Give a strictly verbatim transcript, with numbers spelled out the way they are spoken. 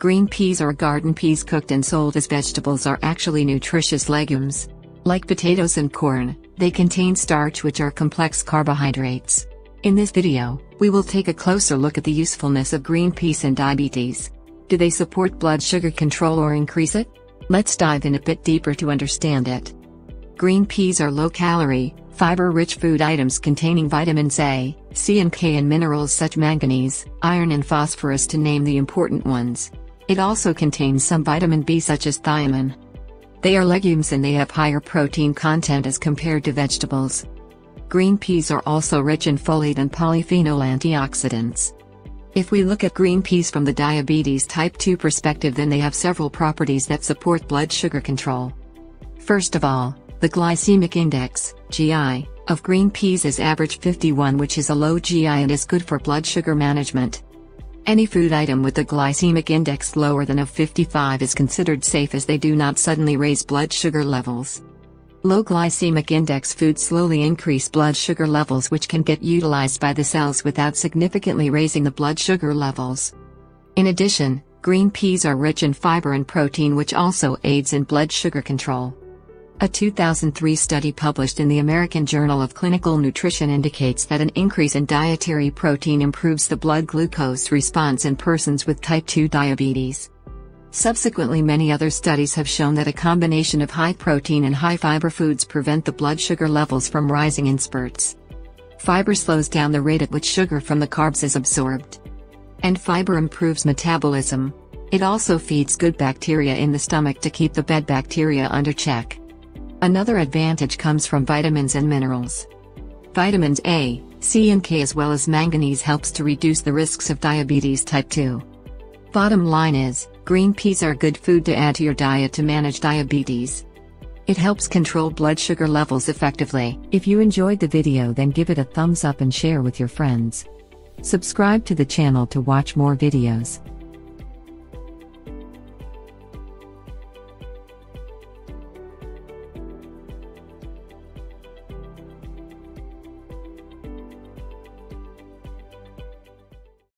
Green peas or garden peas cooked and sold as vegetables are actually nutritious legumes. Like potatoes and corn, they contain starch, which are complex carbohydrates. In this video, we will take a closer look at the usefulness of green peas in diabetes. Do they support blood sugar control or increase it? Let's dive in a bit deeper to understand it. Green peas are low-calorie, fiber-rich food items containing vitamins A, C and K and minerals such as manganese, iron and phosphorus to name the important ones. It also contains some vitamin B such as thiamine. They are legumes and they have higher protein content as compared to vegetables. Green peas are also rich in folate and polyphenol antioxidants. If we look at green peas from the diabetes type two perspective, then they have several properties that support blood sugar control. First of all, the glycemic index, G I, of green peas is average fifty-one, which is a low G I and is good for blood sugar management. Any food item with a glycemic index lower than of fifty-five is considered safe, as they do not suddenly raise blood sugar levels. Low glycemic index foods slowly increase blood sugar levels, which can get utilized by the cells without significantly raising the blood sugar levels. In addition, green peas are rich in fiber and protein, which also aids in blood sugar control. A two thousand three study published in the American Journal of Clinical Nutrition indicates that an increase in dietary protein improves the blood glucose response in persons with type two diabetes. Subsequently, many other studies have shown that a combination of high protein and high fiber foods prevent the blood sugar levels from rising in spurts. Fiber slows down the rate at which sugar from the carbs is absorbed. And fiber improves metabolism. It also feeds good bacteria in the stomach to keep the bad bacteria under check. Another advantage comes from vitamins and minerals. Vitamins A, C and K as well as manganese helps to reduce the risks of diabetes type two. Bottom line is, green peas are good food to add to your diet to manage diabetes. It helps control blood sugar levels effectively. If you enjoyed the video, then give it a thumbs up and share with your friends. Subscribe to the channel to watch more videos.